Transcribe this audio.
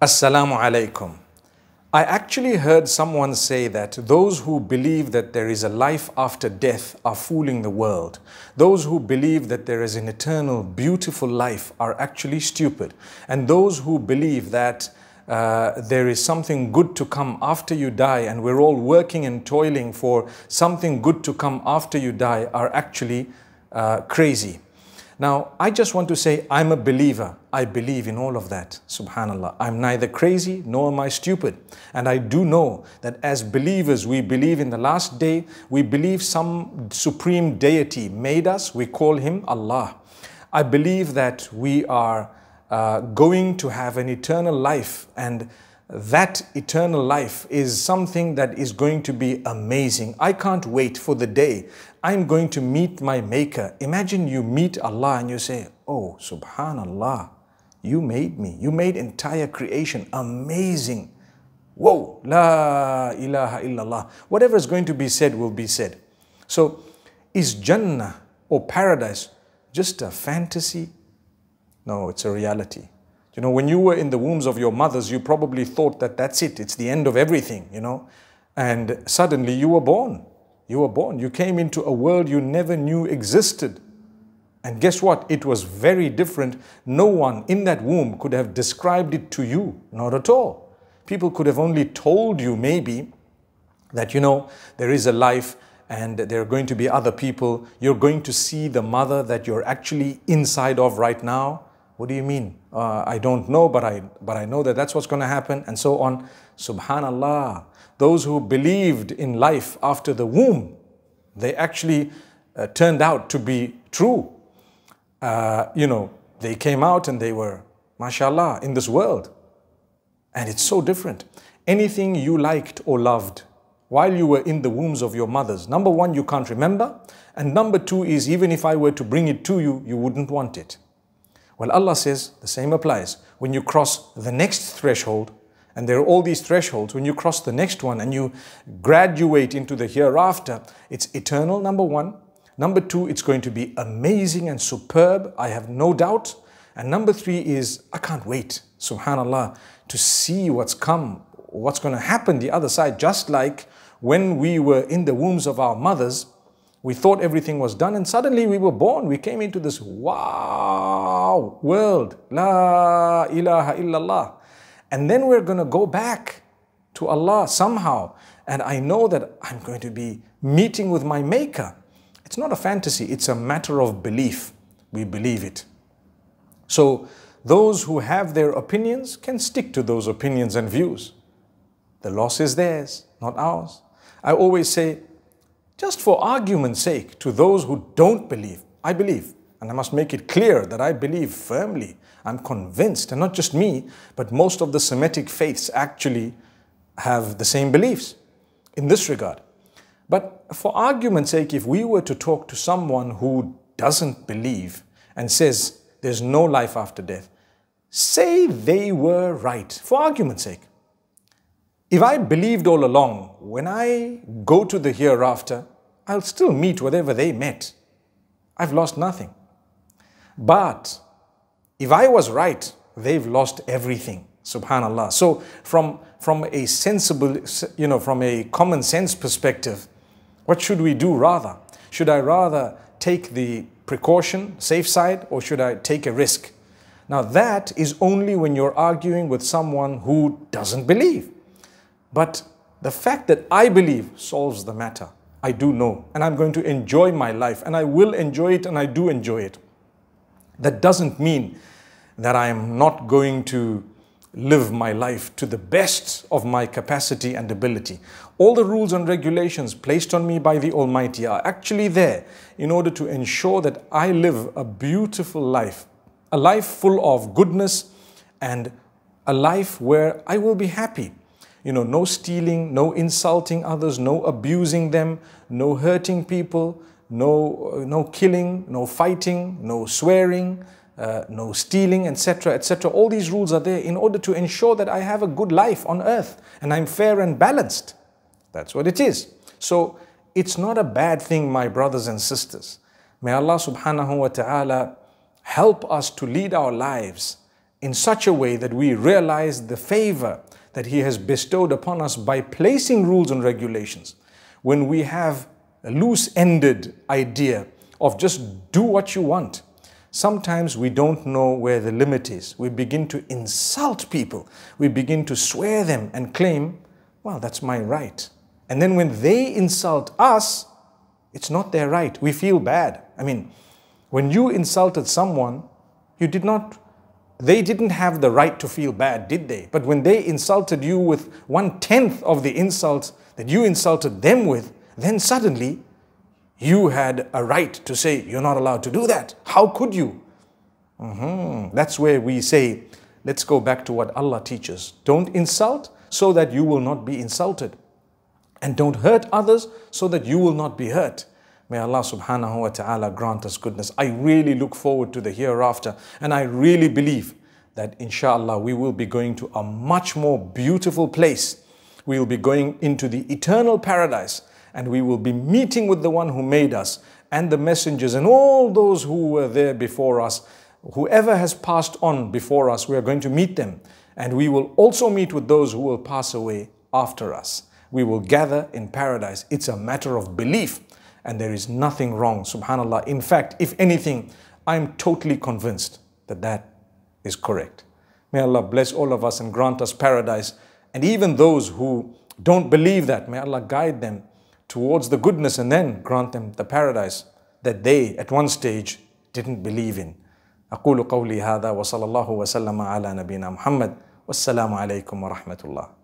Assalamu alaikum. I actually heard someone say that those who believe that there is a life after death are fooling the world. Those who believe that there is an eternal, beautiful life are actually stupid. And those who believe that there is something good to come after you die and we're all working and toiling for something good to come after you die are actually crazy. Now, I just want to say I'm a believer. I believe in all of that. Subhanallah. I'm neither crazy nor am I stupid. And I do know that as believers, we believe in the last day. We believe some supreme deity made us. We call him Allah. I believe that we are going to have an eternal life, and that eternal life is something that is going to be amazing. I can't wait for the day I'm going to meet my Maker. Imagine you meet Allah and you say, oh, Subhanallah, you made me. You made entire creation amazing. Whoa, la ilaha illallah. Whatever is going to be said will be said. So is Jannah or paradise just a fantasy? No, it's a reality. You know, when you were in the wombs of your mothers, you probably thought that that's it. It's the end of everything, you know. And suddenly you were born. You were born. You came into a world you never knew existed. And guess what? It was very different. No one in that womb could have described it to you. Not at all. People could have only told you maybe that, you know, there is a life and there are going to be other people. You're going to see the mother that you're actually inside of right now. What do you mean? I don't know, but I know that that's what's going to happen, and so on. Subhanallah. Those who believed in life after the womb, they actually turned out to be true. You know, they came out and they were, mashallah, in this world. And it's so different. Anything you liked or loved while you were in the wombs of your mothers, number one, you can't remember. And number two is, even if I were to bring it to you, you wouldn't want it. Well, Allah says the same applies. When you cross the next threshold, and there are all these thresholds, when you cross the next one and you graduate into the hereafter, it's eternal, number one. Number two, it's going to be amazing and superb, I have no doubt. And number three is, I can't wait, subhanallah, to see what's come, what's going to happen the other side. Just like when we were in the wombs of our mothers, we thought everything was done, and suddenly we were born. We came into this wow world. La ilaha illallah. And then we're going to go back to Allah somehow. And I know that I'm going to be meeting with my Maker. It's not a fantasy. It's a matter of belief. We believe it. So those who have their opinions can stick to those opinions and views. The loss is theirs, not ours. I always say, just for argument's sake, to those who don't believe, I believe. And I must make it clear that I believe firmly. I'm convinced, and not just me, but most of the Semitic faiths actually have the same beliefs in this regard. But for argument's sake, if we were to talk to someone who doesn't believe and says there's no life after death, say they were right, for argument's sake. If I believed all along, when I go to the hereafter, I'll still meet whatever they met. I've lost nothing. But if I was right, they've lost everything. Subhanallah. So from a sensible, you know, from a common sense perspective, what should we do rather? Should I rather take the precaution, safe side, or should I take a risk? Now that is only when you're arguing with someone who doesn't believe. But the fact that I believe solves the matter. I do know, and I'm going to enjoy my life, and I will enjoy it, and I do enjoy it. That doesn't mean that I am not going to live my life to the best of my capacity and ability. All the rules and regulations placed on me by the Almighty are actually there in order to ensure that I live a beautiful life, a life full of goodness, and a life where I will be happy. You know, no stealing, no insulting others, no abusing them, no hurting people, no killing, no fighting, no swearing, no stealing, etc., etc. All these rules are there in order to ensure that I have a good life on earth and I'm fair and balanced. That's what it is. So it's not a bad thing, my brothers and sisters. May Allah subhanahu wa ta'ala help us to lead our lives in such a way that we realize the favor that He has bestowed upon us by placing rules and regulations. When we have a loose-ended idea of just do what you want, sometimes we don't know where the limit is. We begin to insult people. We begin to swear them and claim, well, that's my right. And then when they insult us, it's not their right. We feel bad. I mean, when you insulted someone, they didn't have the right to feel bad, did they? But when they insulted you with 1/10 of the insults that you insulted them with, then suddenly you had a right to say, you're not allowed to do that. How could you? That's where we say, let's go back to what Allah teaches. Don't insult so that you will not be insulted. And don't hurt others so that you will not be hurt. May Allah subhanahu wa ta'ala grant us goodness. I really look forward to the hereafter, and I really believe that inshallah we will be going to a much more beautiful place. We will be going into the eternal paradise, and we will be meeting with the one who made us and the messengers and all those who were there before us. Whoever has passed on before us, we are going to meet them, and we will also meet with those who will pass away after us. We will gather in paradise. It's a matter of belief, and there is nothing wrong, subhanallah. In fact, if anything, I'm totally convinced that that is correct. May Allah bless all of us and grant us paradise. And even those who don't believe that, may Allah guide them towards the goodness and then grant them the paradise that they at one stage didn't believe in. أقول قولي هذا وصلى الله وسلم على نبينا محمد والسلام عليكم ورحمة الله.